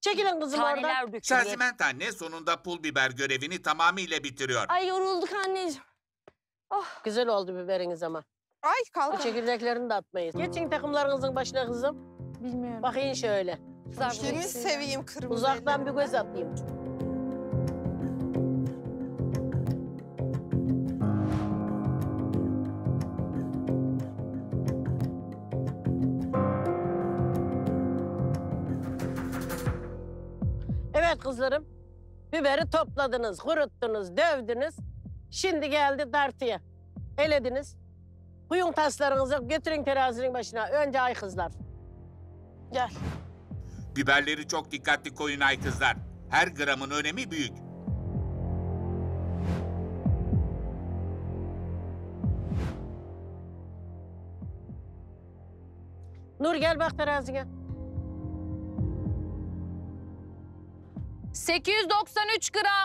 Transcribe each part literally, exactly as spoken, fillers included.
Çekilin kızım oradan. Taneler dökülüyor. Şaziment anne sonunda pul biber görevini tamamıyla bitiriyor. Ay yorulduk anneciğim. Oh. Güzel oldu biberiniz ama. Ay Bu kalk. çekirdeklerini de atmayın. Geçin takımlarınızın başına kızım. Bilmiyorum. Bakayım şöyle. Kimi seveyim kırmızı. Uzaktan bir göz atayım. Evet kızlarım. Biberi topladınız, kuruttunuz, dövdünüz. Şimdi geldi tartıya. Elediniz. Kuyun taslarınızı götürün terazinin başına. Önce ay kızlar. Gel. Biberleri çok dikkatli koyun ay kızlar. Her gramın önemi büyük. Nur gel bak terazine. sekiz yüz doksan üç gram.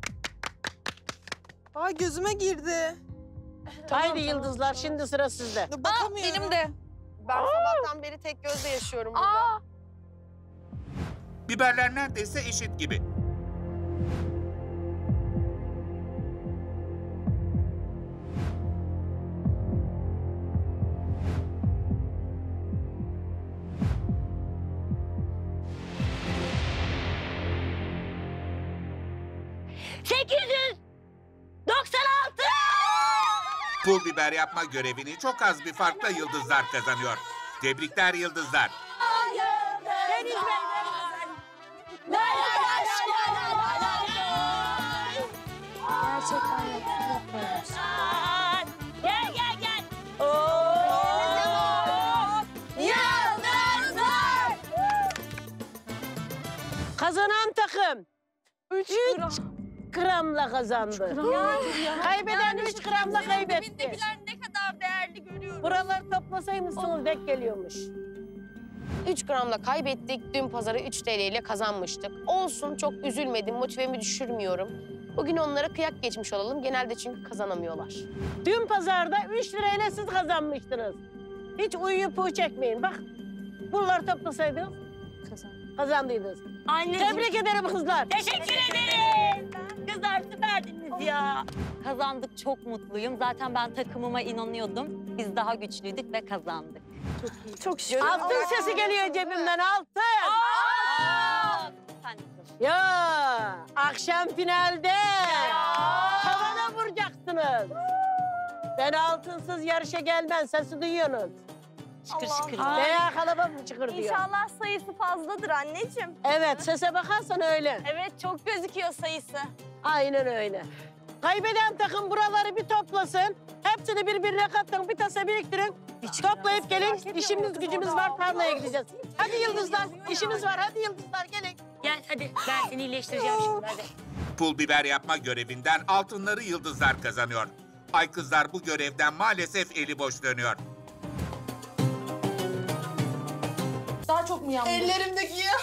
Ay gözüme girdi. Haydi yıldızlar şimdi sıra sizde. Dur, bakamıyorum. Benim de. Ben sabahtan beri tek gözle yaşıyorum burada. Aa, Biberler neredeyse eşit gibi. sekiz yüz doksan altı. Pul biber yapma görevini çok az bir farkla yıldızlar kazanıyor. Tebrikler yıldızlar. Deniz Bey. Gerçekten yapıyoruz. Gel gel gel. Yıldızlar. Kazanan takım Üç gram. gramla kazandı. Kaybeden üç gramla kaybetti. dibindekiler ne kadar değerli görüyorum. Buraları toplasaymışsınız denk geliyormuş. üç gramla kaybettik. Dün pazarı üç T L ile kazanmıştık. Olsun, çok üzülmedim. Motivemi düşürmüyorum. Bugün onlara kıyak geçmiş olalım. Genelde çünkü kazanamıyorlar. Dün pazarda üç lirayla siz kazanmıştınız. Hiç uyuyup uyu çekmeyin. Bak bunları toplasaydınız kazandıydınız. Anneciğim. Tebrik ederim kızlar. Teşekkür ederim. Kızlar süperdiniz ya. Kazandık, çok mutluyum. Zaten ben takımıma inanıyordum. Biz daha güçlüydük ve kazandık. Çok şükür. Altın sesi geliyor cebimden altın. Efendim. Ya akşam finalde tavana vuracaksınız. Ben altınsız yarışa gelmem sesi duyuyorsunuz. Şıkır şıkır. Veya kalabalık mı çıkır diyor. İnşallah sayısı fazladır anneciğim. Evet sese bakarsan öyle. Evet çok gözüküyor sayısı. Aynen öyle. Kaybeden takım buraları bir toplasın. Hepsini birbirine katın, bir tasa biriktirin. Toplayıp gelin. İşimiz gücümüz var, tarlaya gideceğiz. Hadi yıldızlar, işimiz var. Hadi yıldızlar gelin. Gel hadi ben seni iyileştireceğim şimdi hadi. Pul biber yapma görevinden altınları yıldızlar kazanıyor. Ay kızlar bu görevden maalesef eli boş dönüyor. Daha çok mu yandı? Ellerimdeki ya.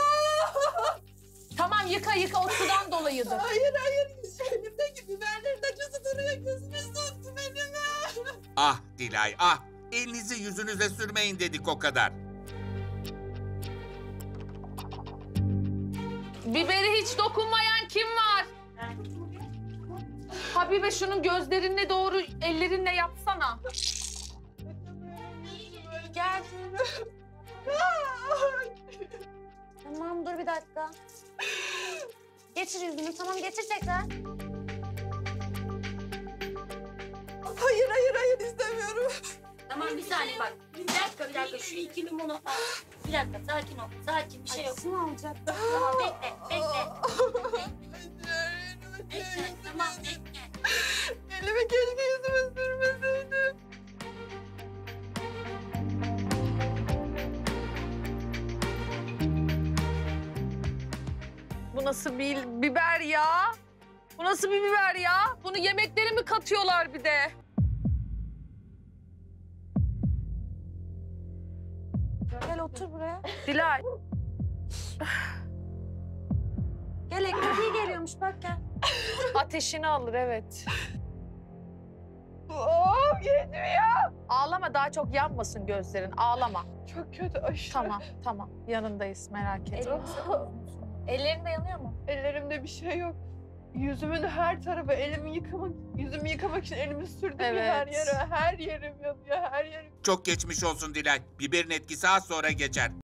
Tamam yıka yıka o sudan dolayıdır. Hayır hayır. Elimdeki biberlerin acısı duruyor. Gözüme soktu elime. Ah Dilay ah! Elinizi yüzünüze sürmeyin dedik o kadar. Biberi hiç dokunmayan kim var? Habibe şunun gözlerine doğru ellerinle yapsana. Gel. Tamam dur bir dakika. Geçir yüzünü tamam geçir tekrar. Hayır hayır hayır istemiyorum. Tamam bir saniye bak. Bir dakika bir dakika şu iki limonu al. Bir dakika sakin ol. Sakin bir şey yok. Acısını alacak. Tamam bekle bekle. Bekle tamam bekle. Elime keşke yüzüme sürmeseydim. Bu nasıl bir biber ya? Bu nasıl bir biber ya? Bunu yemeklere mi katıyorlar bir de? Gel otur buraya. Dilay. Gel ekmeği geliyormuş bak gel. Ateşini alır evet. Oh yetmiyor. Ağlama daha çok yanmasın gözlerin ağlama. Çok kötü aşırı. Tamam, tamam. Yanındayız, merak etme. Ellerinde yanıyor mu? Ellerimde bir şey yok. Yüzümün her tarafı, elimi yıkamak, yüzümü yıkamak için elimi sürdüm ya her Evet. yere. Her yerim yanıyor, her yerim. Çok geçmiş olsun Dilay. Biberin etkisi az sonra geçer.